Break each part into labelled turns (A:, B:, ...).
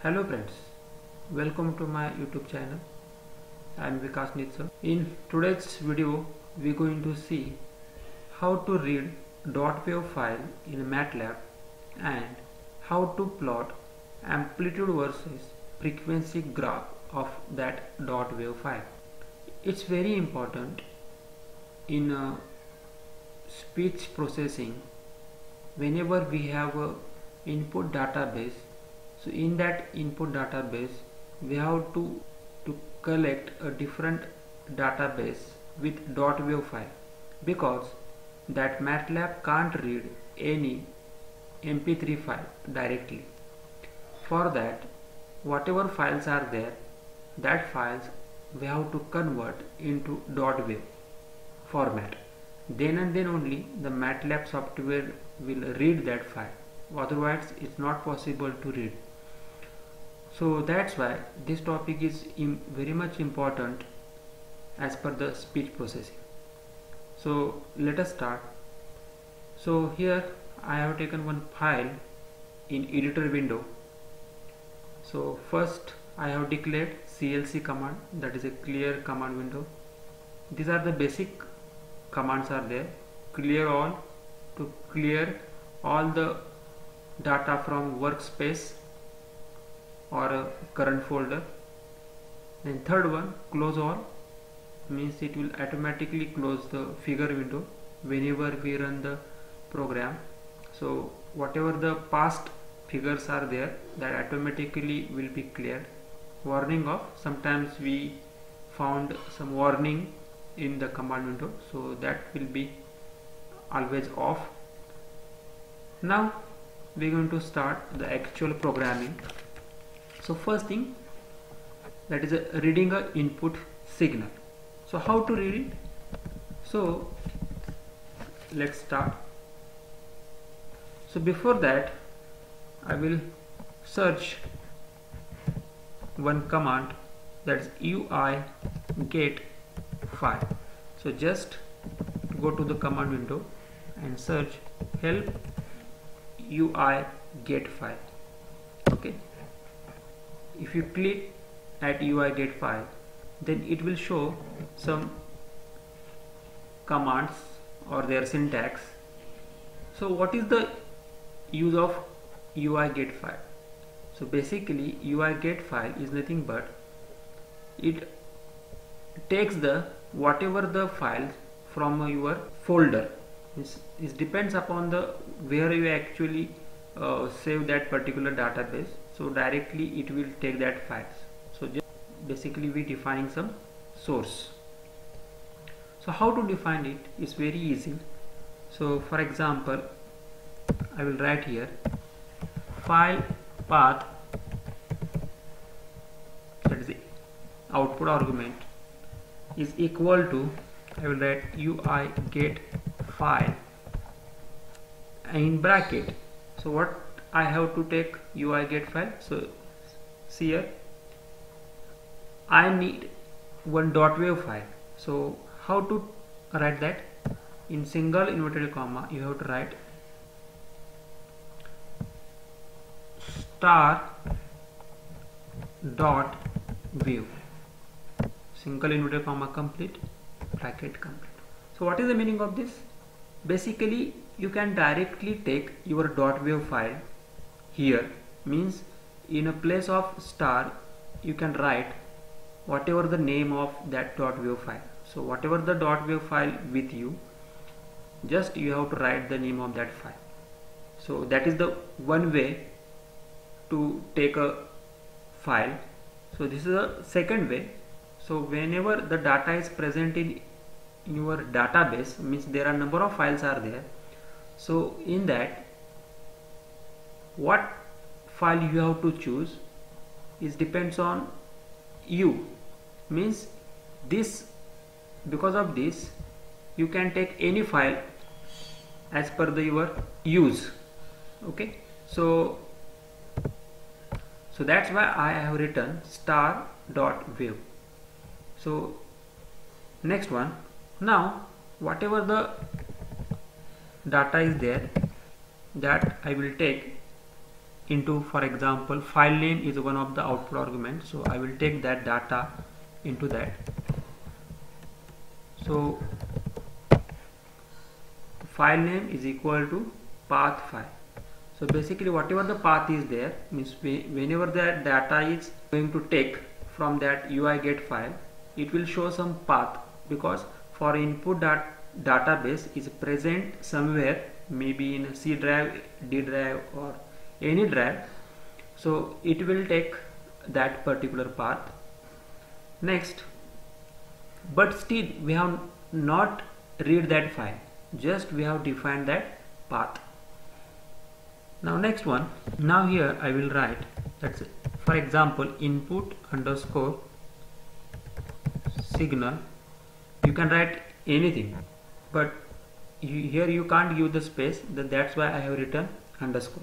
A: Hello friends, welcome to my YouTube channel. I am Vikas Nitsa. In today's video, we are going to see how to read .wav file in MATLAB and how to plot amplitude versus frequency graph of that .wav file. It's very important in speech processing whenever we have a input database. So in that input database we have to collect a different database with .wav file, because that MATLAB can't read any MP3 file directly. For that, whatever files are there, that files we have to convert into .wav format. Then and then only the MATLAB software will read that file. Otherwise it's not possible to read. So that's why this topic is very much important as per the speech processing. So let us start. So here I have taken one file in editor window. So first I have declared CLC command, that is a clear command window. These are the basic commands are there. Clear all, to clear all the data from workspace or a current folder. Then third one, close all, means it will automatically close the figure window whenever we run the program. So whatever the past figures are there, that automatically will be cleared. Warning off, sometimes we found some warning in the command window, so that will be always off. Now we are going to start the actual programming. So first thing, that is reading a input signal. So how to read it? So let's start. So before that I will search one command, that is UI get file. So just go to the command window and search help UI get file. Okay, if you click at UI get file, then it will show some commands or their syntax. So what is the use of UI get file? So basically UI get file is nothing but it takes the whatever the files from your folder. It depends upon the where you actually save that particular database. So directly it will take that files. So just basically we defining some source. So how to define it is very easy. So for example, I will write here file path, that is the output argument, is equal to, I will write UI get file in bracket. So what I have to take UI get file. So see here I need one .wav file. So how to write that? In single inverted comma you have to write star dot view, single inverted comma complete, bracket complete. So what is the meaning of this? Basically you can directly take your .wav file here, means in a place of star you can write whatever the name of that .wav file. So whatever the .wav file with you, just you have to write the name of that file. So that is the one way to take a file. So this is a second way. So whenever the data is present in your database, means there are number of files are there. So in that, what file you have to choose is depends on you, means this, because of this you can take any file as per your use. Okay, so that's why I have written star.wav. So next one, now whatever the data is there, that I will take into, for example, file name is one of the output arguments, so I will take that data into that. So file name is equal to path file. So basically whatever the path is there, means whenever that data is going to take from that UI get file, it will show some path, because for input database is present somewhere, maybe in C drive, D drive, or any drive, so it will take that particular path. Next, but still we have not read that file, just we have defined that path. Now next one, now here I will write, that's it. For example, input underscore signal. You can write anything, but here you can't give the space, that's why I have written underscore.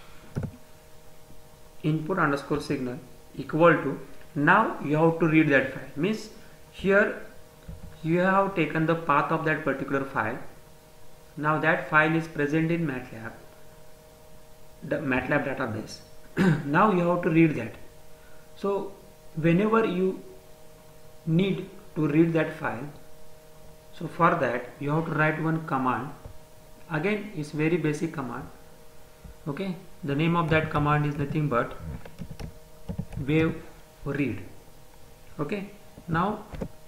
A: Input underscore signal equal to, now you have to read that file, means here you have taken the path of that particular file. Now that file is present in MATLAB, the MATLAB database. Now you have to read that. So whenever you need to read that file, so for that you have to write one command. Again, it's very basic command. Okay, the name of that command is nothing but wave read. Okay, now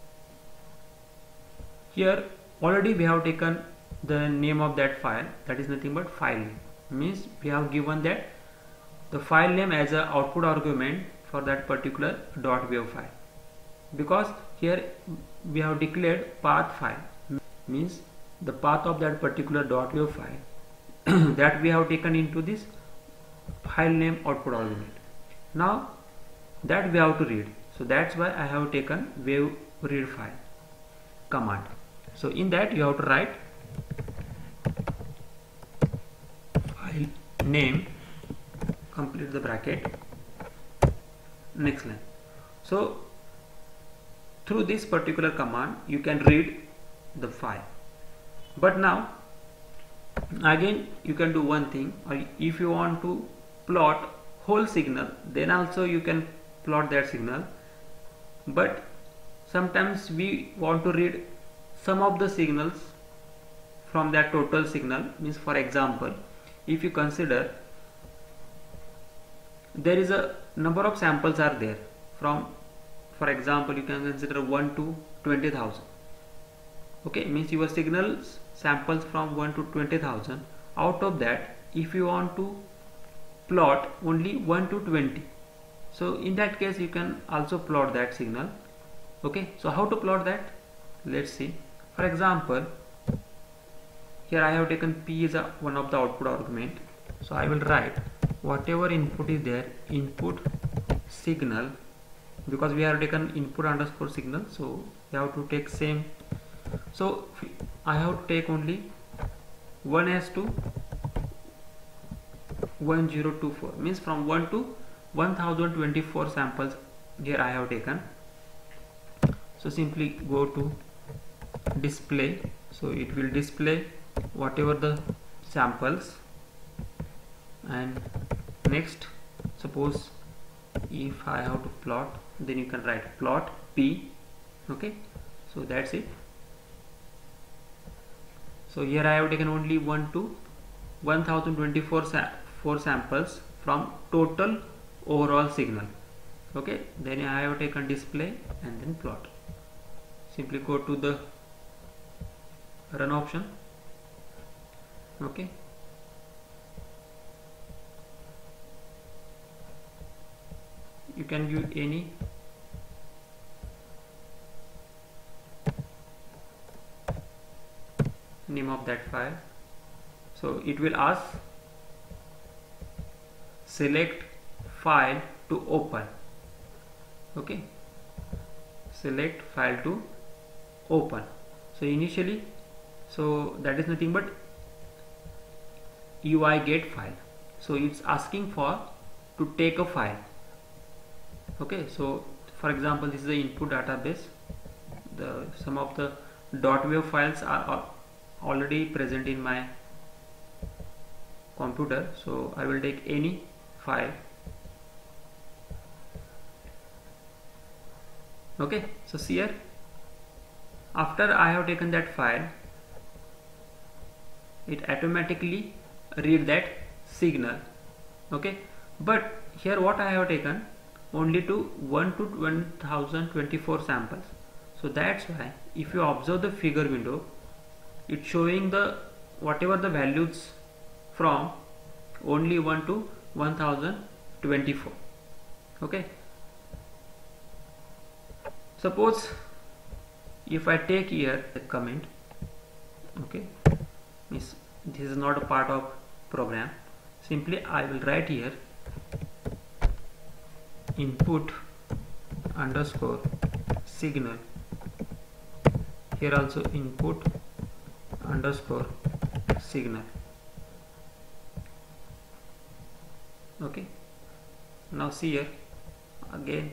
A: here already we have taken the name of that file, that is nothing but file name, means we have given that the file name as a output argument for that particular .wav file, because here we have declared path file, means the path of that particular .wav file that we have taken into this file name output argument. Now that we have to read, so that's why I have taken wave read file command. So in that you have to write file name, complete the bracket, next line. So through this particular command you can read the file. But now again you can do one thing, or if you want to plot whole signal, then also you can plot that signal, but sometimes we want to read some of the signals from that total signal. Means for example, if you consider there is a number of samples are there from, for example, you can consider 1 to 20,000. Okay, means your signals samples from 1 to 20,000. Out of that, if you want to plot only 1 to 20, so in that case you can also plot that signal. Okay, so how to plot that? Let's see. For example, here I have taken P is one of the output argument, so I will write whatever input is there, input signal, because we have taken input underscore signal, so we have to take same. So I have to take only 1s to 1024, means from 1 to 1024 samples here I have taken. So simply go to display, so it will display whatever the samples. And next, suppose if I have to plot, then you can write plot P. Okay, so that's it. So here I have taken only 1 to 1024 samples from total overall signal. Okay, then I have taken display and then plot. Simply go to the run option. Okay, you can give any name of that file. So it will ask select file to open. Okay, select file to open. So initially, so that is nothing but UI get file, so it's asking for to take a file. Okay, so for example, this is the input database, some of the .wav files are already present in my computer, so I will take any file. Okay, so see here, after I have taken that file, it automatically read that signal. Okay, but here what I have taken only to 1 to 1024 samples. So that's why if you observe the figure window, it's showing the whatever the values from only 1 to 1024. Okay, suppose if I take here a comment, okay, this is not a part of program, simply I will write here input underscore signal, here also input underscore signal. Okay, now see here again,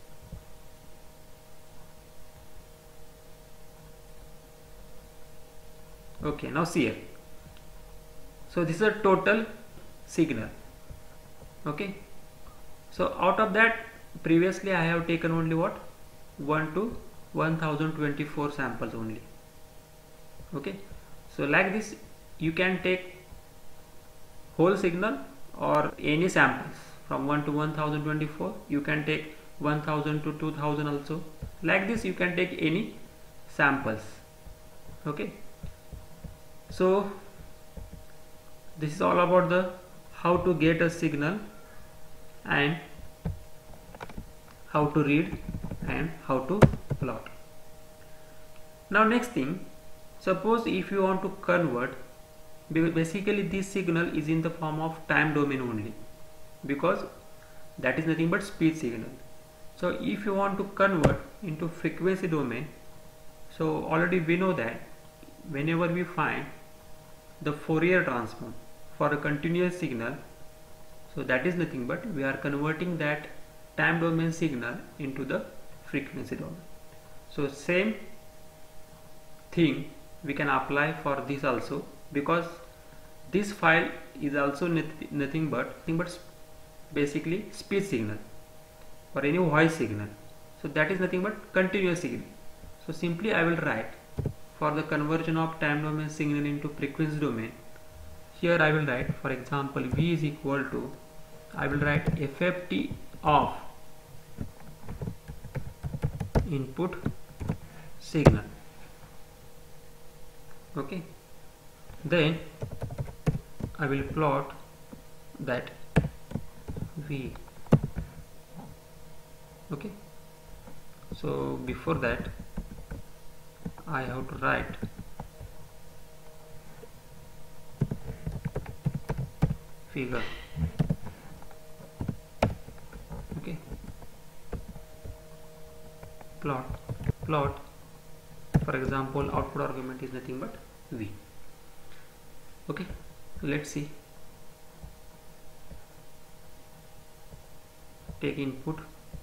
A: okay, now see here, so this is a total signal. Okay, so out of that previously I have taken only what, 1 to 1024 samples only. Okay, so like this you can take whole signal or any samples from 1 to 1024, you can take 1000 to 2000 also, like this you can take any samples. Okay, so this is all about the how to get a signal and how to read and how to plot. Now next thing, suppose if you want to convert, basically this signal is in the form of time domain only, because that is nothing but speech signal. So if you want to convert into frequency domain, so already we know that whenever we find the Fourier transform for a continuous signal, so that is nothing but we are converting that time domain signal into the frequency domain. So same thing we can apply for this also, because this file is also nothing but basically speech signal or any voice signal, so that is nothing but continuous signal. So simply I will write for the conversion of time domain signal into frequency domain, here I will write, for example, V is equal to, I will write FFT of input signal. Okay, then I will plot that V. Okay, so before that I have to write figure. Okay, plot, for example, output argument is nothing but V. Okay, let's see, take input,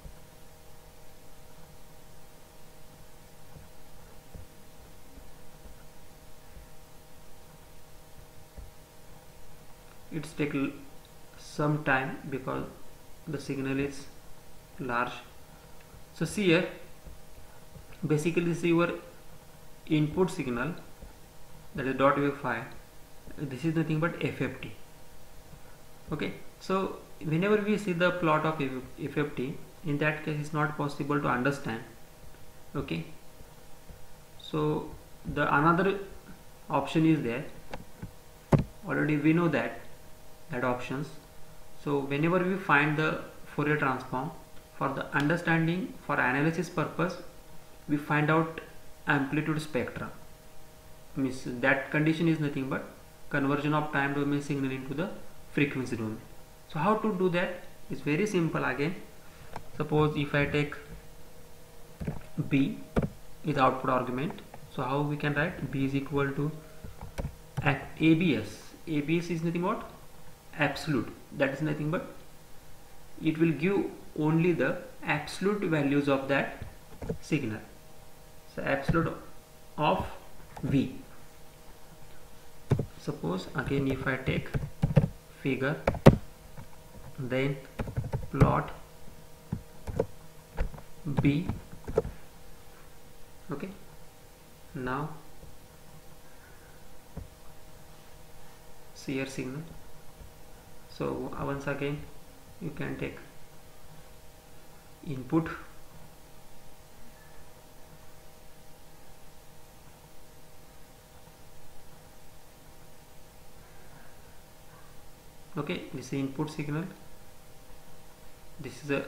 A: it's take some time because the signal is large. So see here, basically this is your input signal, that is dot wave file, this is nothing but FFT. Okay, so whenever we see the plot of FFT, in that case it's not possible to understand. Okay, so the another option is there, already we know that options. So whenever we find the Fourier transform, for the understanding, for analysis purpose, we find out amplitude spectra, means that condition is nothing but conversion of time domain signal into the frequency domain. So how to do that is very simple. Again, suppose if I take B is output argument, so how we can write, B is equal to ABS. ABS is nothing but absolute, that is nothing but it will give only the absolute values of that signal. So absolute of V. Suppose again if I take figure, then plot B. Okay, now see here signal. So once again you can take input, okay, this is input signal, this is a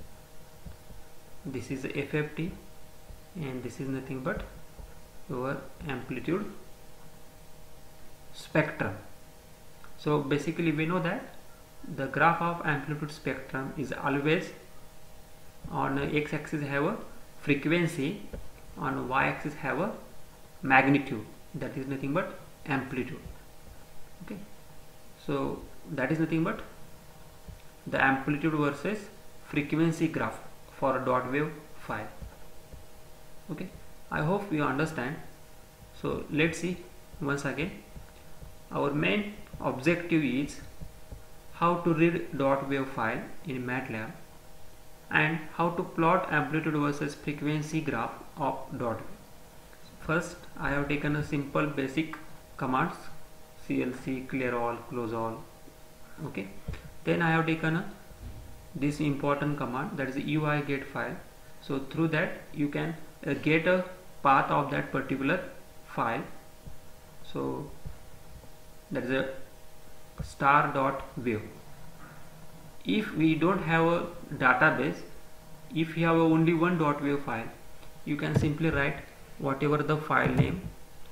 A: FFT, and this is nothing but your amplitude spectrum. So basically we know that the graph of amplitude spectrum is always on x-axis have a frequency, on y-axis have a magnitude, that is nothing but amplitude. Okay, so that is nothing but the amplitude versus frequency graph for a dot wave file. Okay, I hope you understand. So let's see once again. Our main objective is how to read dot wave file in MATLAB and how to plot amplitude versus frequency graph of dot wave. First I have taken a simple basic commands, CLC, clear all, close all. Okay, then I have taken this important command, that is UI get file. So through that you can get a path of that particular file. So that is a star.wave. If we don't have a database, if you have only one .wave file, you can simply write whatever the file name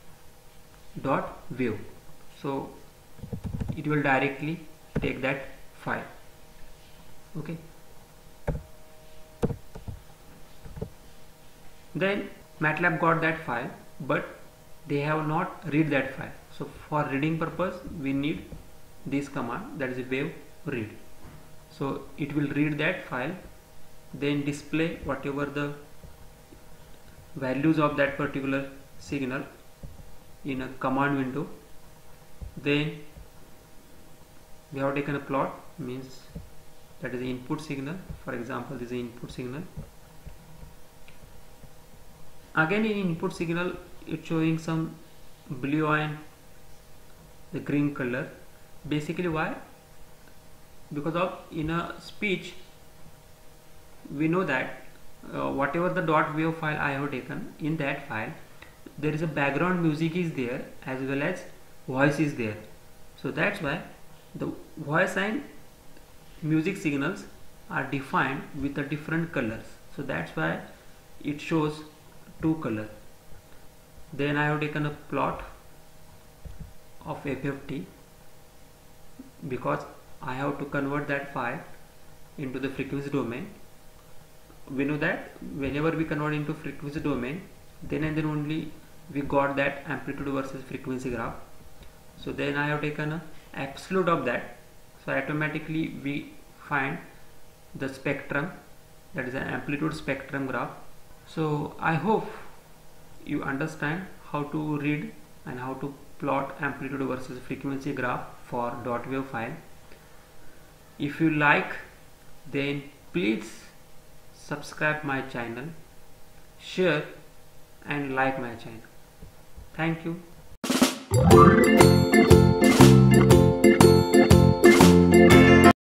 A: .wave. So it will directly take that file. Okay, then MATLAB got that file, but they have not read that file. So for reading purpose we need this command, that is wave read. So it will read that file, then display whatever the values of that particular signal in a command window. Then we have taken a plot, means that is the input signal. For example, this is the input signal. Again in input signal it's showing some blue and the green color. Basically why? Because of in a speech we know that whatever the .wave file I have taken, in that file there is a background music is there as well as voice is there. So that's why the voice and music signals are defined with a different colors. So that's why it shows two color. Then I have taken a plot of FFT because I have to convert that file into the frequency domain. We know that whenever we convert into frequency domain, then and then only we got that amplitude versus frequency graph. So then I have taken a absolute of that, so automatically we find the spectrum, that is an amplitude spectrum graph. So I hope you understand how to read and how to plot amplitude versus frequency graph for .wave file. If you like, then please subscribe my channel, share and like my channel. Thank you.